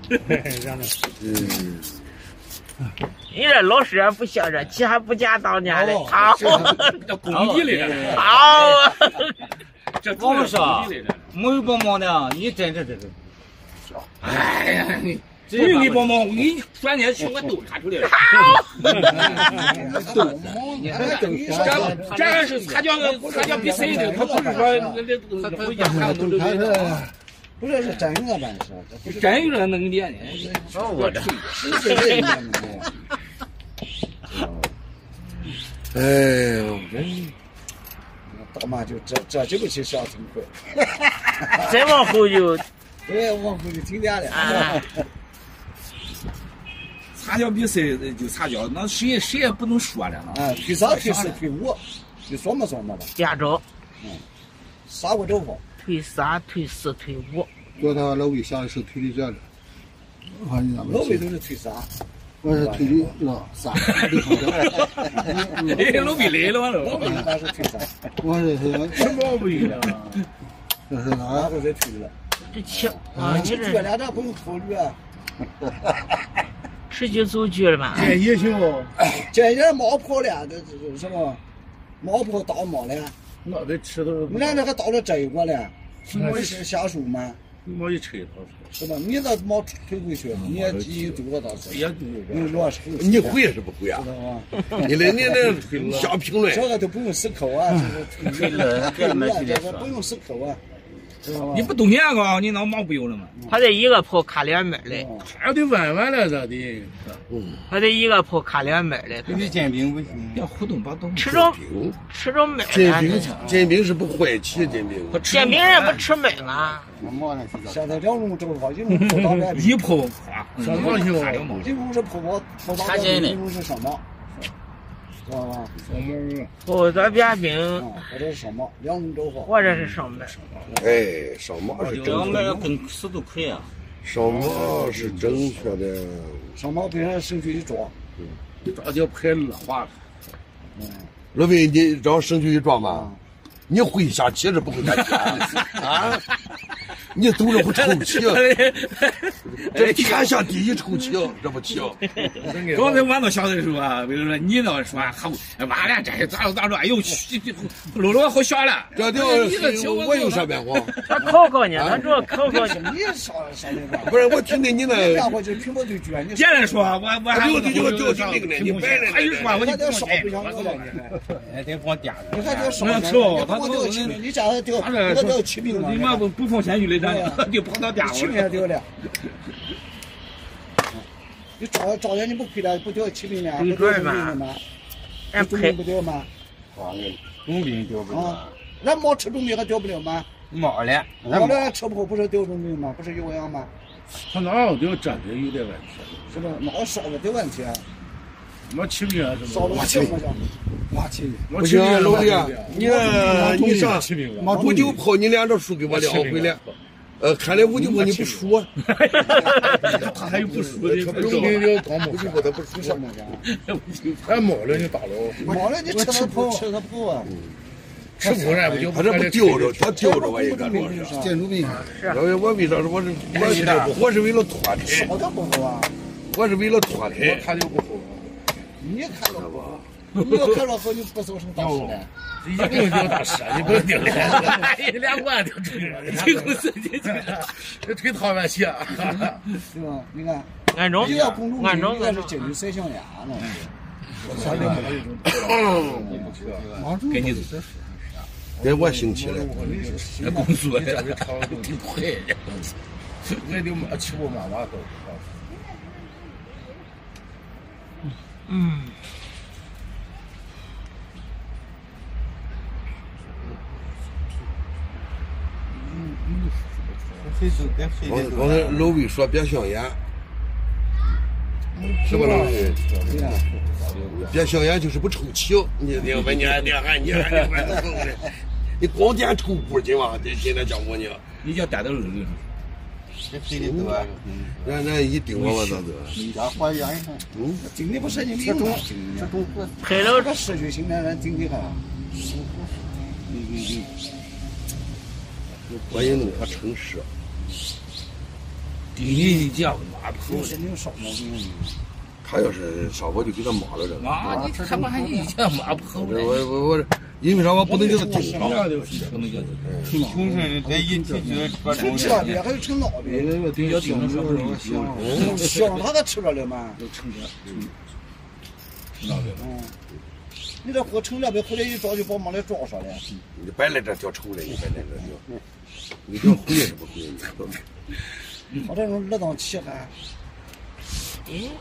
你这老师不像这，其还不假当年的，好， 这工地来的， 好， 这我们说没有帮忙的，你真这。 哎呀，你不用你帮忙，我给你转年去我都看出来了。这是参加比赛的，他不是说他回家看都不是是真的办事， 真有人能练的。 我的。 哎呦，大妈就这就不去小城会， 再往后就， 对，往后就听见了。 参加比赛就参加，那谁也不能说了。 啊，退3、退4、退5，就说嘛吧。 驾照， 啥过州法？ 退3、退4、退5。 叫他老魏下来是退的这的， 老魏都是退3。 我是退的3。 哎，老魏来了， 老魏那是退3。 我是什么不一样？ 这是哪？ 我这退了。 这骑啊，你这这俩这不用考虑啊。 吃就走局了吧？ 这也行哦。 这人冒泡了，这什么冒泡倒冒了？ 那得吃都。 我俩这还倒了这一锅了，我是下手嘛。 我一吹他是吧？你那冒推回去，你也对我倒是。 也对。 你落手。 你会是不会啊？你那瞎评论。 这个都不用思考啊，这个不用思考啊。 你不懂那个，你那毛不有了吗？ 他得一个泡卡2枚的， 还得弯弯了，这得。 他得一个泡卡2枚的。 你煎饼不行， 要互动把动。 吃着梅儿。 煎饼是不坏起，煎饼。 煎饼人不吃梅吗？ 现在2种粥好，一种泡到外一泡上毛球， 一种是泡到外面，一种是上毛，知道吧？ 泡到边饼， 或者是上毛，2种粥好。 或者是上梅。 哎，上毛是正确的。 跟死都可以啊。 上毛是正确的。 上毛别人生去一抓， 抓叫拍了花。 老魏，你找生去一撞吧。你会下棋是不会下棋啊？你走着不臭棋，这天下第一臭棋，这不棋。 刚才我那小的时候啊，比如说你那说好，完了这咋着，哎呦，搂着好笑了。 这就我有啥变化？ 他考你，他主要考你。 你啥的吧？ 不是，我听听你那。 变化就平铺对决。 别人说我还就那个呢，你白人。 他一说我就不少不想我了， 还得放嗲你看这少，我掉7名，你家还掉7名吗？ 你妈不放咸鱼的，咱就跑到嗲 7名还掉了。你招人你不亏了，不掉7名呢？不掉中名吗？中名不掉吗？ 中名掉不了。 那毛吃中名还掉不了吗？ 毛了吃不好不是掉中名吗？不是有样吗？ 他哪有掉真的有点问题？ 是吧？哪少了的问题啊？ 我7名少了7名。 不行，老魏啊，你上5就跑，你2招输给我2回了。看来5就跑你不输。 他还有不输的，中名了刚毛，5就他不输什么的。还毛了你打了， 毛了你吃他跑啊！ 吃不然不就他这不丢着，他丢着我一个主要是。 建筑病。 老魏，我为啥说我是为了脱胎？ 少的不好啊！ 我是为了脱胎。 他就不好。 你看着不？你要看着好，你不做成大师了。 一不用掉大师，你不用掉了，2万掉出去了，最后自己这推掏完去啊， 对吧？你看， 按中， 应该是金缕赛象牙呢。 给你给我兴起来。 那公司这是掏的挺快的，我也得7、8万瓦都。 刚才老魏说别香烟，是吧？老魏？别香烟就是不抽气。你光点抽股今晚今天讲过呢。 你叫带到肉里。 那一顶我咋子？ 顶的不是你这种拍了这视觉性的人顶的还。 我也弄他城市。 你讲马有神经少毛病。 他要是上我就给他骂了这个。 啊，你他妈还一讲马跑了。 我，因为啥我不能给他丢上。 不能叫穷人在一起就成这边还有成那边， 要盯着说香他都吃着了嘛。 都成这，那边。 你这货成这边回来一抓就把马来抓上了。 你摆来这叫丑的，你摆来这叫，你叫回是不回？ 他这种二档气还。 咦，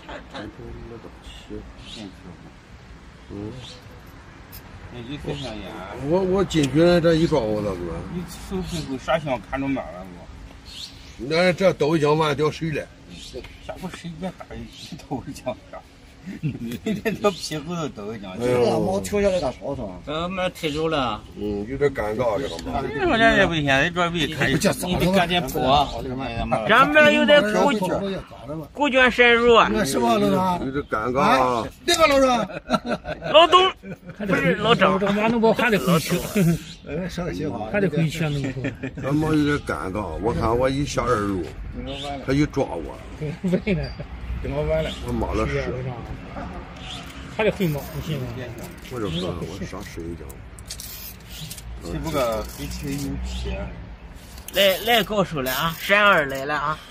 我进去这一抓我咋做？ 你手屁股啥香看着面了不？ 那这豆浆完掉水了。 下回谁别打一豆浆啥？你连条屁股都豆浆。 这个毛跳下来干啥是吧？ 那太久了。 有点尴尬这个嘛。 我这也不行，这准备看，你得赶紧破。 上面有点古卷深入啊。 什么老师？ 有点尴尬。 哪个老师？ 老董，不是老张。 这马能把还得回去， 说个实话， 还得回去能不？ 他妈有点尴尬，我看我一下二路，他一抓我， 为了跟我完了， 我骂了屎， 还得回毛，你信吗？ 我就说我啥睡一觉。 岂不个黑气有气？ 来告诉了啊，山二来了啊。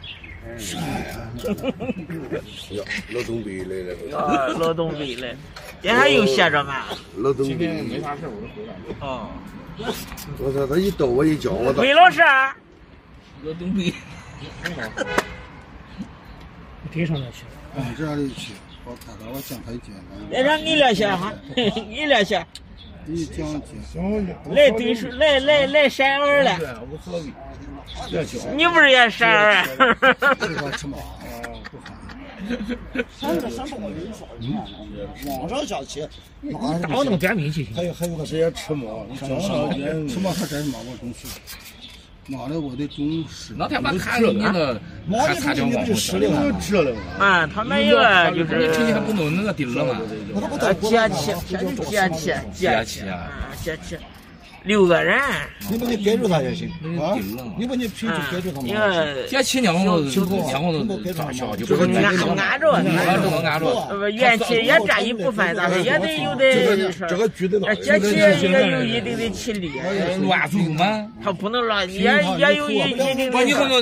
呀，老东北来了。 啊，老东北来，今天又歇着嘛。 老东北。 没啥事，我就回来了。 哦。 我操，他一逗我一叫我咋？ 魏老师。 老东北。 追上那去。 这里去，我看看我讲他一件。 来让你来先哈，你来先。 你讲解。 来对手，来山二了。 无所谓。 你不是也山二？ 吃嘛？网上下去， 打那个点名去。 还有个谁也吃嘛？吃嘛还真是嘛？我真是。妈的，我的中式。 那天我看着你那，还差点忘了。 吃了。 啊，他们一个就是。 你成天还不弄那个钉了嘛？ 接气，6个人。 你把你盖住他就行啊！你把你皮就盖住他嘛。 接气两个都长小，就不是按着，元气也占一部分，但是也得有的。 这个举的哪？ 接气也有一定的气力。 乱走吗？ 他不能乱，也有一定的。 你看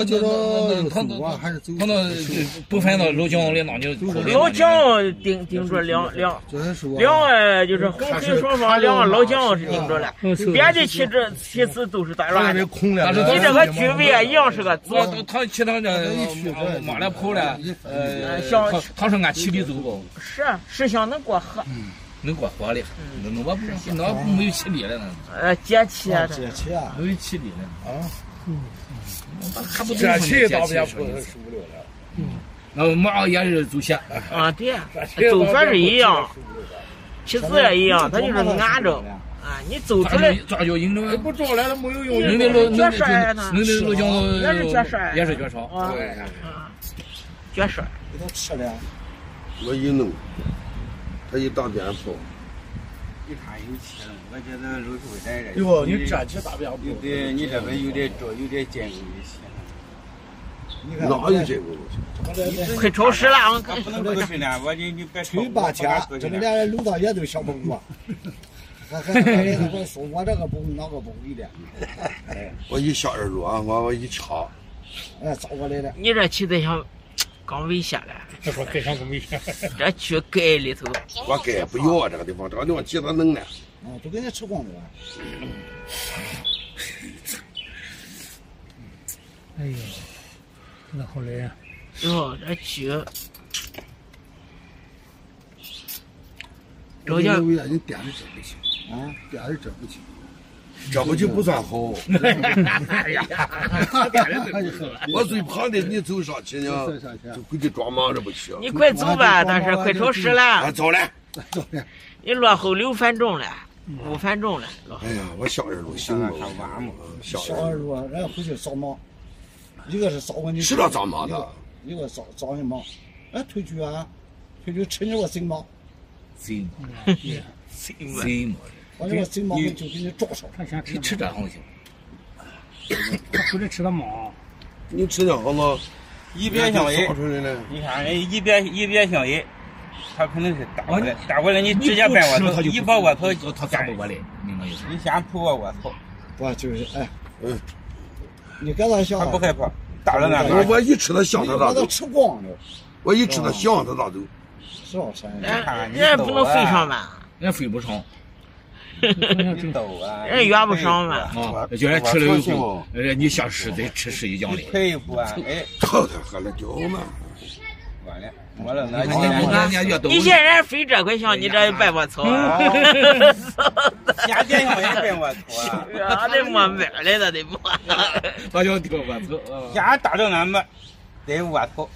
他那不分到老姜里，那就老姜盯着两个就是红黑双方两个老姜是盯着了。别的旗帜都是打乱的，但是你这个居委一样是个左。 他其他的马来跑了，他是按气力走不？ 是想能过河， 能过河的，那我不那没有气力了呢。 接气啊， 没有气力了啊。还不接气到不了15、6了。 那马也是走线啊，对，走法是一样，旗子也一样，他就是按着。啊！你走出来， 抓脚赢着， 不抓来了没有用。 人家老姜也是绝杀， 对绝杀。 给他吃了。 我一弄，他一打鞭炮。 一看有气了，我觉得露出来了。 哟，你站起打鞭炮。 你这边有点见过一些。 哪有见过东西？快超时了， 不能过去了，你别吹8天，这个连路上也都小蹦过。还说我这个不那个不一点。 我一下二路啊，我一掐， 找过来了。 你这旗子像刚围下来。 这说盖上不围下。 这去盖里头。 我盖不要啊，这个地方旗子弄的。 都给你吃光了。 哎呦，那好来呀。 哟，这去。周家， 你点的真不行啊！点的真不行， 这不就不算好。 哎呀， 我最怕的你走上去呢，就给你装忙着不行。 你快走吧，但是快超时了。 走了。 你落后6分钟了，5分钟了。 哎呀，我下二路行了， 下二路人家回去扫码，一个是扫完你。 是了扫码的， 一个扫你码，退局吃你个新码。 谁嘛？ 我这个新毛就给你抓上， 你吃这东西， 他回来吃的毛， 你吃的好吗？ 一边相爷， 出来了。 你看人一边相爷，他可能是打过来，你直接掰窝头，一把窝头他干不过来，明白意思？ 你先扑个窝头， 不就是哎，你跟他想， 他不害怕，打了那我一吃他香，他咋走？ 吃光了。 我一吃他香，他咋走？ 是啊， 人家不能飞上吧？ 人家飞不上。 你抖啊！ 人圆不上嘛。 啊，叫人吃了以后，你想吃再吃一浆的。 配不啊？哎， 操他喝了酒嘛！ 完了，完了，那你现在飞这块像你这掰窝草， 先点上也掰窝草啊！得摸面来了，得摸。 他叫掉窝头， 先打着俺们得窝头。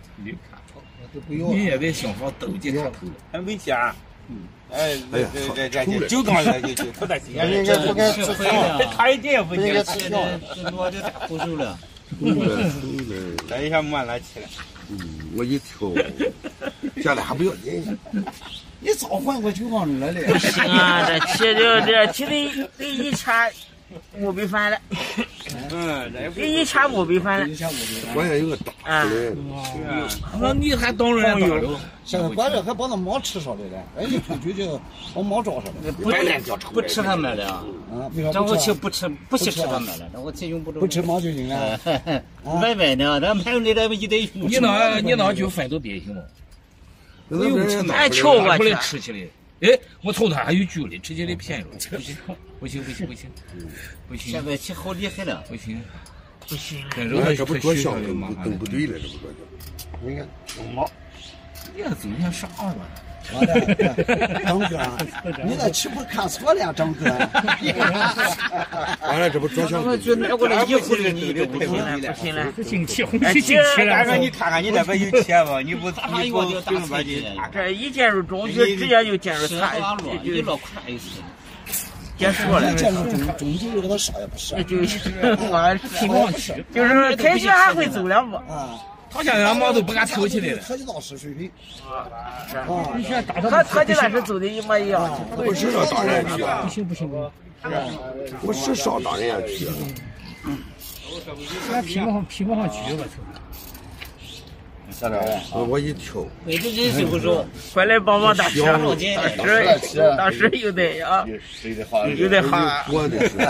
你也得想法抖进上头了， 还没先。哎，这就刚才就不得行， 应该不该吃他一点也不行， 这我就打后手了。 这一下慢了起来。 我一挑，下来还不要紧。 你早换过酒缸里来了。 不行啊，这起得1500翻了。这1500翻了。 关键有个大的。 那你还当人大了？ 现在关键还把那毛吃上来了，人家出去就把毛抓上来。 不吃他们了啊！张国奇不惜吃他们了，张国奇用不吃毛就行了。 歪歪的，咱还有那点一得用。 你那就分都别行了。 哎，瞧过去吃起来。哎，我瞅他还有距离，吃起来便宜了。不行。 现在吃好厉害了， 不行。 这不多香，都不对了，这不多香。你看毛， 你看走像啥玩意儿？ 张哥，你那岂不看错了，张哥？ 完了，这不多香。 我就拿过来一回了，你就不行了。 进气，红旗进气了。 大哥，你看看你那边有钱吧？你不大这一进入中区，直接就进入他一落快一次。 结束了， 进入中区给他杀也不杀。 就是我听不上去，就是开学还会走2步啊。 他现在毛都不敢抽起来了。 科技大师水平。 你现在打他， 科技大师走的一模一样。 我是上大人去啊！ 不行。 我是上大人去啊！ 现在屁股上举我操！ 下来了， 我一挑， 每个人手不说， 快来帮忙大师，大师有的呀，有的哈。 我的是。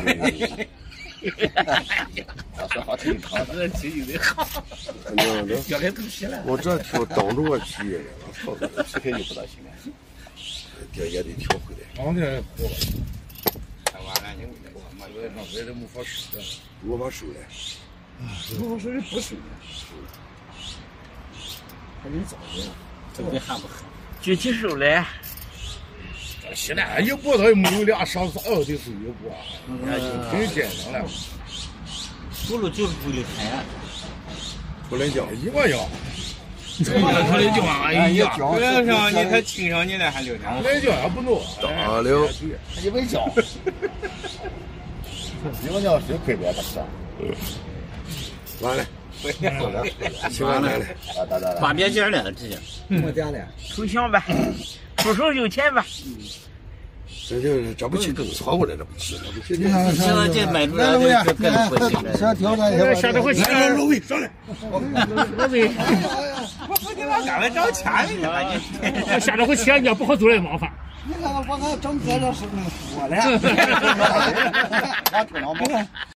好听，好的，吃有点好。 叫来都皮了。 我这挑挡着我去，我操， 吃开就不大行了。 这也得挑回来。 王的过了。 完了，你妈有点浪费，这没法收了。 没法收了。 我说不收。 还能早的，这个还不狠。 具体收来。 现在一步他也没有俩上3的收一步啊，挺简单了。 不如就是不离开。 不能讲一个样。 他的叫哎呀， 不能上你他亲上你了还留上。 来叫也不弄。 大了。 你没叫。你们叫谁亏别的事？ 完了。 吃完了， 发别件了，直接。 没点了。 抽象吧，出手有钱吧。 这不去更错误了，这不去。 现在这买出来就更不行了。 想挑战一下。 下这回来，老魏上来。 老魏， 我说你妈干了找钱呢？ 下这回钱你也不好走来麻烦。 你看我看张哥这是活了。